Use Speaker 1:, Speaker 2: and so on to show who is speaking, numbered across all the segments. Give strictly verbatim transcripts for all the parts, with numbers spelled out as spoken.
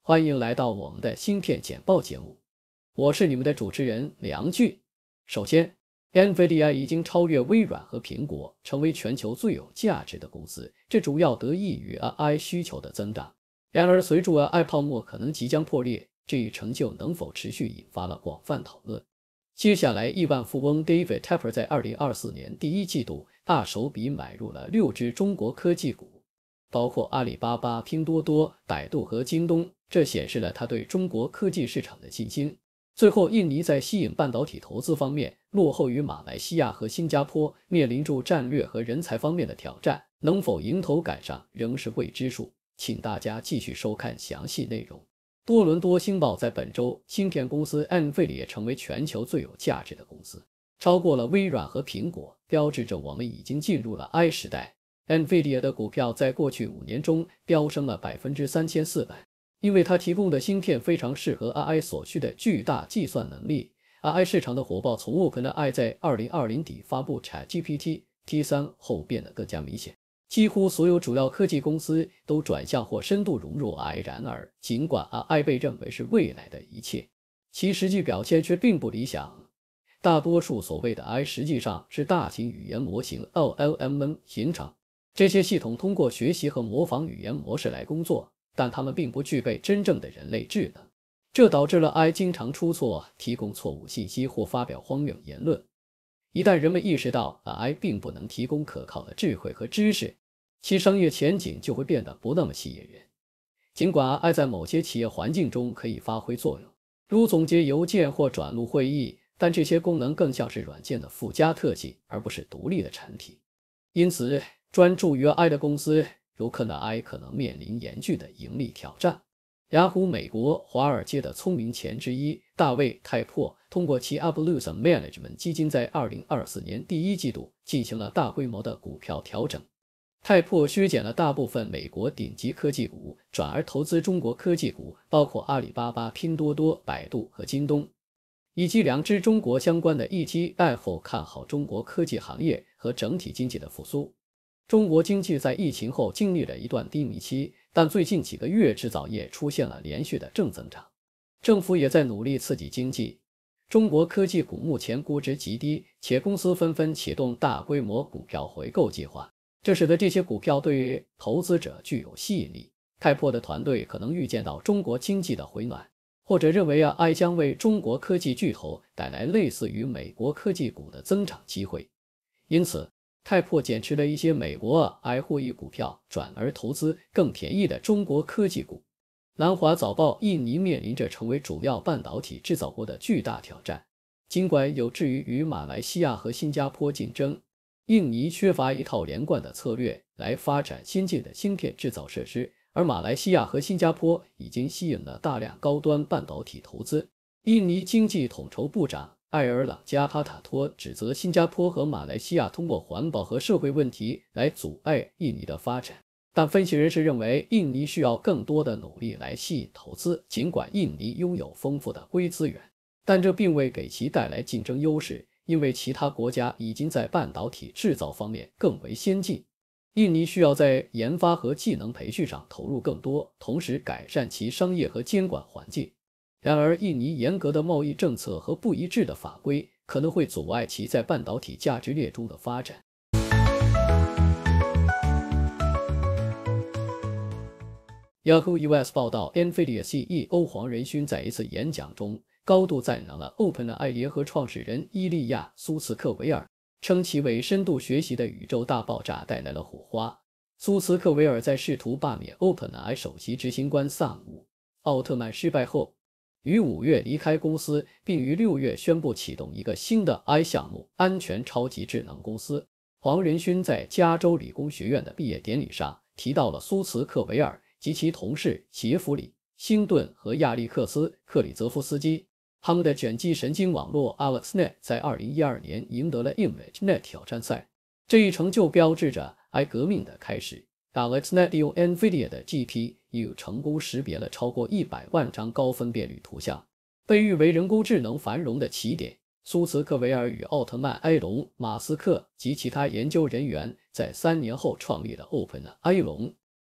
Speaker 1: 欢迎来到我们的芯片简报节目，我是你们的主持人梁俊。首先 ，NVIDIA 已经超越微软和苹果，成为全球最有价值的公司，这主要得益于 A I 需求的增长。然而，随着 A I 泡沫可能即将破裂，这一成就能否持续引发了广泛讨论。接下来，亿万富翁 David Tepper 在二零二四年第一季度大手笔买入了六只中国科技股，包括阿里巴巴、拼多多、百度和京东，这显示了他对中国科技市场的信心。最后，印尼在吸引半导体投资方面落后于马来西亚和新加坡，面临着战略和人才方面的挑战，能否迎头赶上仍是未知数。请大家继续收看详细内容。多伦多星报在本周，芯片公司 NVIDIA 成为全球最有价值的公司，超过了微软和苹果，标志着我们已经进入了 A I 时代。NVIDIA 的股票在过去五年中飙升了 百分之三千四百， 因为它提供的芯片非常适合 A I 所需的巨大计算能力。A I 市场的火爆从 OpenAI 在二零二零年底发布 ChatGPT T 三 后变得更加明显。几乎所有主要科技公司都转向或深度融入 A I， 然而，尽管 A I 被认为是未来的一切，其实际表现却并不理想。大多数所谓的 A I 实际上是大型语言模型 L L M 形成，这些系统通过学习和模仿语言模式来工作，但它们并不具备真正的人类智能，这导致了 A I 经常出错、提供错误信息或发表荒谬言论。一旦人们意识到 A I 并不能提供可靠的智慧和知识，其商业前景就会变得不那么吸引人。尽管 A I 在某些企业环境中可以发挥作用，如总结邮件或转录会议，但这些功能更像是软件的附加特技，而不是独立的产品。因此，专注于 A I 的公司，有可能 A I 可能面临严峻的盈利挑战。雅虎美国华尔街的聪明钱之一大卫·泰珀通过其 Evolution Management 基金在二零二四年第一季度进行了大规模的股票调整。泰珀削减了大部分美国顶级科技股，转而投资中国科技股，包括阿里巴巴、拼多多、百度和京东，以及两只中国相关的 E T F， 看好中国科技行业和整体经济的复苏。中国经济在疫情后经历了一段低迷期，但最近几个月制造业出现了连续的正增长，政府也在努力刺激经济。中国科技股目前估值极低，且公司纷纷启动大规模股票回购计划，这使得这些股票对于投资者具有吸引力。泰珀的团队可能预见到中国经济的回暖，或者认为 A I 将为中国科技巨头带来类似于美国科技股的增长机会，因此泰珀减持了一些美国 A I 获益股票，转而投资更便宜的中国科技股。南华早报：印尼面临着成为主要半导体制造国的巨大挑战。尽管有志于与马来西亚和新加坡竞争，印尼缺乏一套连贯的策略来发展先进的芯片制造设施，而马来西亚和新加坡已经吸引了大量高端半导体投资。印尼经济统筹部长埃尔朗加哈塔托指责新加坡和马来西亚通过环保和社会问题来阻碍印尼的发展，但分析人士认为印尼需要更多的努力来吸引投资。尽管印尼拥有丰富的硅资源，但这并未给其带来竞争优势，因为其他国家已经在半导体制造方面更为先进。印尼需要在研发和技能培训上投入更多，同时改善其商业和监管环境。然而，印尼严格的贸易政策和不一致的法规可能会阻碍其在半导体价值链中的发展。Yahoo U S 报道 ，NVIDIA C E O 黄仁勋在一次演讲中高度赞扬了 OpenAI 联合创始人伊利亚·苏茨克维尔，称其为深度学习的宇宙大爆炸带来了火花。苏茨克维尔在试图罢免 OpenAI 首席执行官萨姆·奥特曼失败后，于五月离开公司，并于六月宣布启动一个新的 A I 项目——安全超级智能公司。黄仁勋在加州理工学院的毕业典礼上提到了苏茨克维尔及其同事杰弗里·辛顿和亚历克斯·克里泽夫斯基。他们的卷积神经网络 AlexNet 在二零一二年赢得了 ImageNet 挑战赛，这一成就标志着 A I 革命的开始。AlexNet 利用 NVIDIA 的 G P U 成功识别了超过一百万张高分辨率图像，被誉为人工智能繁荣的起点。苏茨克维尔与奥特曼·埃隆·马斯克及其他研究人员在三年后创立了 OpenAI 龙，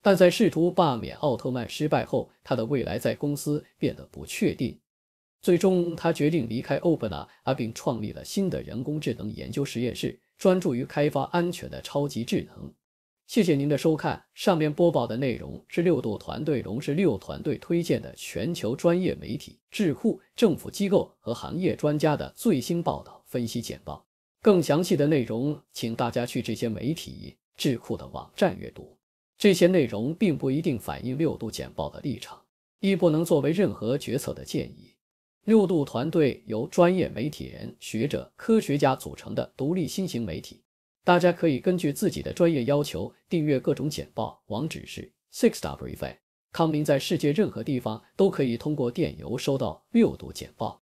Speaker 1: 但在试图罢免奥特曼失败后，他的未来在公司变得不确定。最终，他决定离开 OpenAI， 并创立了新的人工智能研究实验室，专注于开发安全的超级智能。谢谢您的收看，上面播报的内容是六度团队龙是六团队推荐的全球专业媒体、智库、政府机构和行业专家的最新报道分析简报。更详细的内容，请大家去这些媒体、智库的网站阅读。这些内容并不一定反映六度简报的立场，亦不能作为任何决策的建议。六度团队由专业媒体人、学者、科学家组成的独立新型媒体，大家可以根据自己的专业要求订阅各种简报，网址是 six w f com。 您在世界任何地方都可以通过电邮收到六度简报。